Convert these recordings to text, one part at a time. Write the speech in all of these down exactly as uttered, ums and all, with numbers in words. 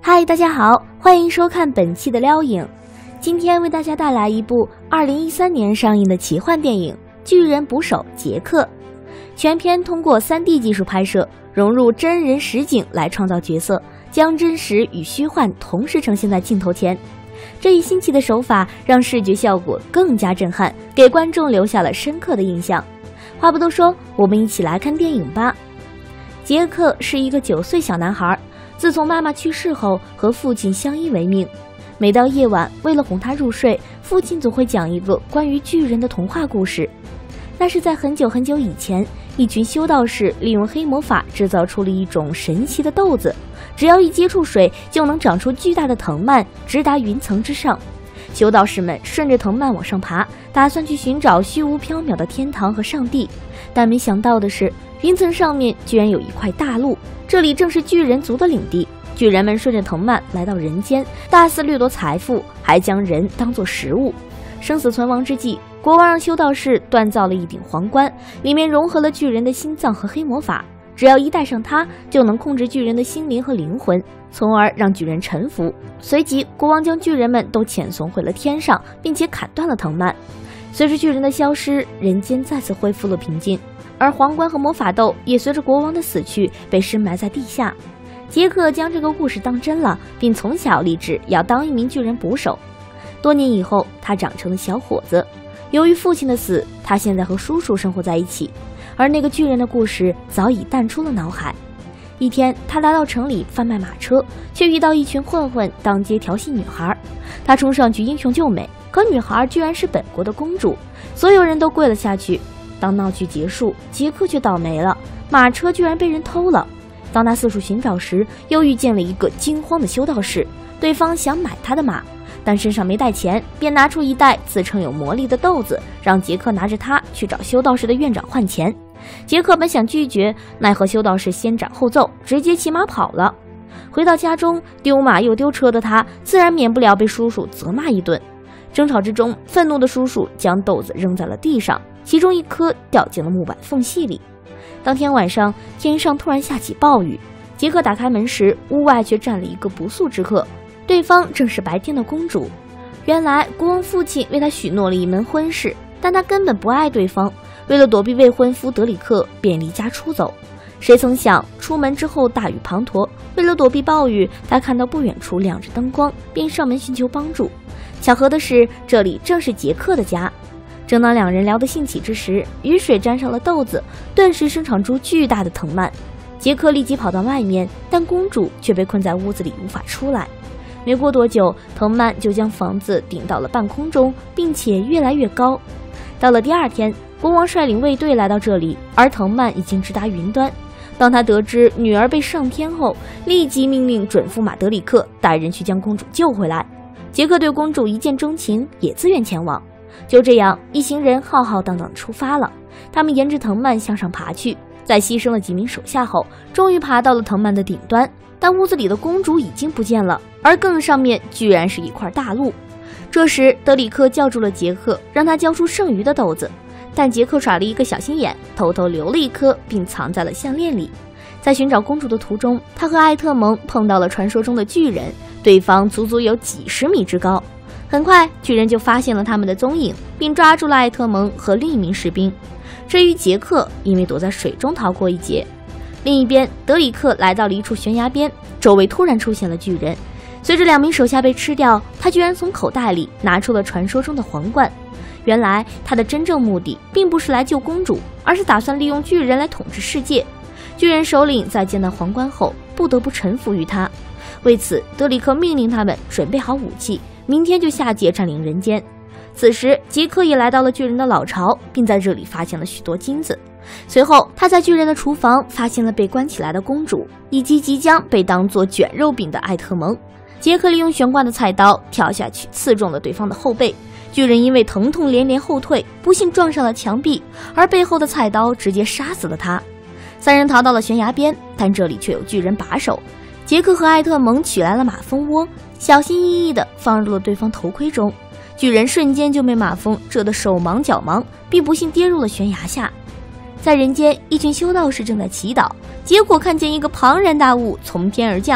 嗨，大家好，欢迎收看本期的撩影。今天为大家带来一部二零一三年上映的奇幻电影《巨人捕手杰克》。全片通过 三 D 技术拍摄，融入真人实景来创造角色，将真实与虚幻同时呈现在镜头前。这一新奇的手法让视觉效果更加震撼，给观众留下了深刻的印象。话不多说，我们一起来看电影吧。杰克是一个九岁小男孩，自从妈妈去世后和父亲相依为命。每到夜晚，为了哄他入睡，父亲总会讲一个关于巨人的童话故事。那是在很久很久以前，一群修道士利用黑魔法制造出了一种神奇的豆子，只要一接触水，就能长出巨大的藤蔓，直达云层之上。修道士们顺着藤蔓往上爬，打算去寻找虚无缥缈的天堂和上帝，但没想到的是，云层上面居然有一块大陆，这里正是巨人族的领地。巨人们顺着藤蔓来到人间，大肆掠夺财富，还将人当作食物。生死存亡之际，国王让修道士锻造了一顶皇冠，里面融合了巨人的心脏和黑魔法，只要一戴上它，就能控制巨人的心灵和灵魂，从而让巨人臣服。随即，国王将巨人们都遣送回了天上，并且砍断了藤蔓。随着巨人的消失，人间再次恢复了平静，而皇冠和魔法豆也随着国王的死去被深埋在地下。杰克将这个故事当真了，并从小立志要当一名巨人捕手。多年以后，他长成了小伙子。由于父亲的死，他现在和叔叔生活在一起，而那个巨人的故事早已淡出了脑海。一天，他来到城里贩卖马车，却遇到一群混混当街调戏女孩。他冲上去英雄救美，可女孩居然是本国的公主，所有人都跪了下去。当闹剧结束，杰克却倒霉了，马车居然被人偷了。当他四处寻找时，又遇见了一个惊慌的修道士，对方想买他的马，但身上没带钱，便拿出一袋自称有魔力的豆子，让杰克拿着它去找修道士的院长换钱。杰克本想拒绝，奈何修道士先斩后奏，直接骑马跑了。回到家中，丢马又丢车的他，自然免不了被叔叔责骂一顿。争吵之中，愤怒的叔叔将豆子扔在了地上，其中一颗掉进了木板缝隙里。当天晚上，天上突然下起暴雨。杰克打开门时，屋外却站了一个不速之客，对方正是白天的公主。原来国王父亲为他许诺了一门婚事，但他根本不爱对方，为了躲避未婚夫德里克，便离家出走。谁曾想出门之后大雨滂沱，为了躲避暴雨，他看到不远处亮着灯光，便上门寻求帮助。巧合的是，这里正是杰克的家。正当两人聊得兴起之时，雨水沾上了豆子，顿时生长出巨大的藤蔓。杰克立即跑到外面，但公主却被困在屋子里无法出来。没过多久，藤蔓就将房子顶到了半空中，并且越来越高。到了第二天，国王率领卫队来到这里，而藤蔓已经直达云端。当他得知女儿被上天后，立即命令准驸马德里克带人去将公主救回来。杰克对公主一见钟情，也自愿前往。就这样，一行人浩浩荡荡出发了。他们沿着藤蔓向上爬去，在牺牲了几名手下后，终于爬到了藤蔓的顶端。但屋子里的公主已经不见了，而更上面居然是一块大陆。这时，德里克叫住了杰克，让他交出剩余的豆子。但杰克耍了一个小心眼，偷偷留了一颗，并藏在了项链里。在寻找公主的途中，他和艾特蒙碰到了传说中的巨人，对方足足有几十米之高。很快，巨人就发现了他们的踪影，并抓住了艾特蒙和另一名士兵。至于杰克，因为躲在水中逃过一劫。另一边，德里克来到了一处悬崖边，周围突然出现了巨人。随着两名手下被吃掉，他居然从口袋里拿出了传说中的皇冠。原来，他的真正目的并不是来救公主，而是打算利用巨人来统治世界。巨人首领在见到皇冠后，不得不臣服于他。为此，德里克命令他们准备好武器，明天就下界占领人间。此时，杰克也来到了巨人的老巢，并在这里发现了许多金子。随后，他在巨人的厨房发现了被关起来的公主，以及即将被当作卷肉饼的艾特蒙。杰克利用悬挂的菜刀跳下去，刺中了对方的后背。巨人因为疼痛连连后退，不幸撞上了墙壁，而背后的菜刀直接杀死了他。三人逃到了悬崖边，但这里却有巨人把守。杰克和艾特蒙取来了马蜂窝，小心翼翼地放入了对方头盔中。巨人瞬间就被马蜂蛰得手忙脚忙，并不幸跌入了悬崖下。在人间，一群修道士正在祈祷，结果看见一个庞然大物从天而降，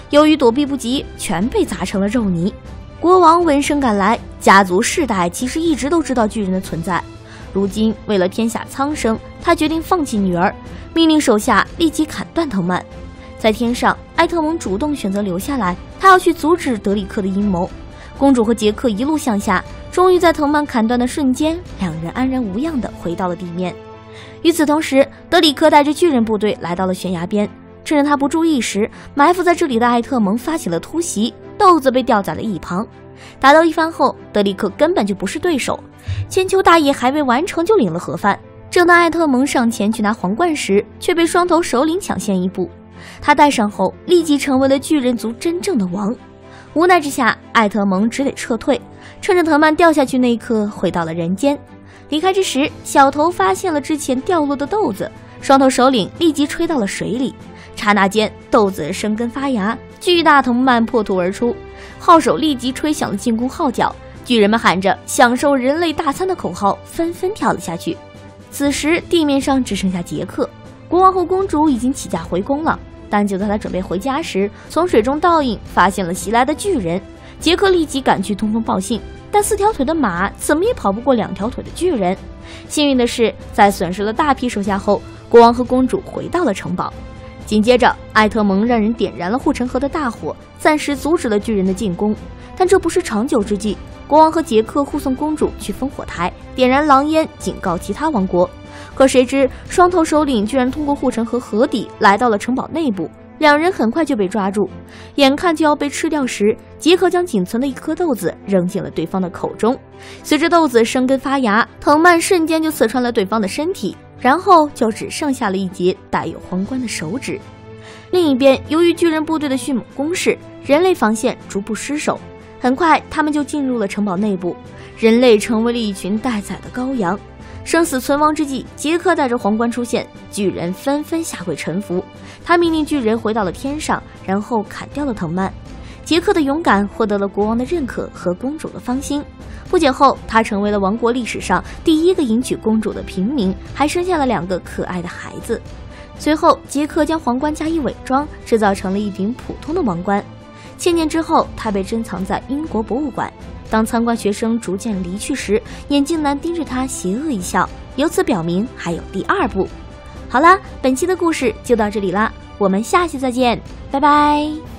由于躲避不及，全被砸成了肉泥。国王闻声赶来，家族世代其实一直都知道巨人的存在。如今为了天下苍生，他决定放弃女儿，命令手下立即砍断藤蔓。在天上，艾特蒙主动选择留下来，他要去阻止德里克的阴谋。公主和杰克一路向下，终于在藤蔓砍断的瞬间，两人安然无恙地回到了地面。与此同时，德里克带着巨人部队来到了悬崖边，趁着他不注意时，埋伏在这里的艾特蒙发起了突袭，豆子被吊在了一旁。打斗一番后，德里克根本就不是对手，千秋大业还未完成就领了盒饭。正当艾特蒙上前去拿皇冠时，却被双头首领抢先一步。他戴上后，立即成为了巨人族真正的王。无奈之下，艾特蒙只得撤退，趁着藤蔓掉下去那一刻，回到了人间。离开之时，小头发现了之前掉落的豆子，双头首领立即吹到了水里。刹那间，豆子生根发芽，巨大藤蔓破土而出。号手立即吹响了进攻号角，巨人们喊着享受人类大餐的口号，纷纷跳了下去。此时地面上只剩下杰克，国王和公主已经起驾回宫了。但就在他准备回家时，从水中倒影发现了袭来的巨人。杰克立即赶去通风报信，但四条腿的马怎么也跑不过两条腿的巨人。幸运的是，在损失了大批手下后，国王和公主回到了城堡。紧接着，艾特蒙让人点燃了护城河的大火，暂时阻止了巨人的进攻。但这不是长久之计，国王和杰克护送公主去烽火台，点燃狼烟，警告其他王国。可谁知，双头首领居然通过护城河河底来到了城堡内部，两人很快就被抓住。眼看就要被吃掉时，杰克将仅存的一颗豆子扔进了对方的口中。随着豆子生根发芽，藤蔓瞬间就刺穿了对方的身体，然后就只剩下了一截带有皇冠的手指。另一边，由于巨人部队的迅猛攻势，人类防线逐步失守。很快，他们就进入了城堡内部，人类成为了一群待宰的羔羊。生死存亡之际，杰克带着皇冠出现，巨人纷纷下跪臣服。他命令巨人回到了天上，然后砍掉了藤蔓。杰克的勇敢获得了国王的认可和公主的芳心。不久后，他成为了王国历史上第一个迎娶公主的平民，还生下了两个可爱的孩子。随后，杰克将皇冠加以伪装，制造成了一顶普通的王冠。千年之后，他被珍藏在英国博物馆。当参观学生逐渐离去时，眼镜男盯着他邪恶一笑，由此表明还有第二部。好啦，本期的故事就到这里啦，我们下期再见，拜拜。